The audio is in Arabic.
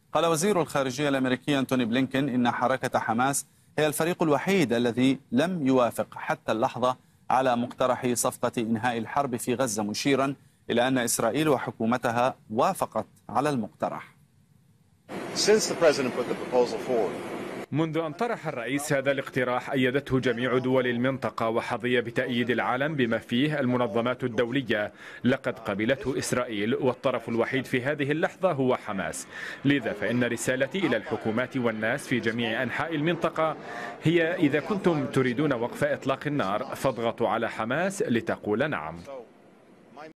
قال وزير الخارجية الأمريكي أنتوني بلينكين إن حركة حماس هي الفريق الوحيد الذي لم يوافق حتى اللحظة على مقترح صفقة إنهاء الحرب في غزة، مشيرا إلى أن إسرائيل وحكومتها وافقت على المقترح. منذ أن طرح الرئيس هذا الاقتراح أيدته جميع دول المنطقة وحظي بتأييد العالم بما فيه المنظمات الدولية. لقد قبلته إسرائيل، والطرف الوحيد في هذه اللحظة هو حماس. لذا فإن رسالتي إلى الحكومات والناس في جميع أنحاء المنطقة هي: إذا كنتم تريدون وقف إطلاق النار فاضغطوا على حماس لتقول نعم.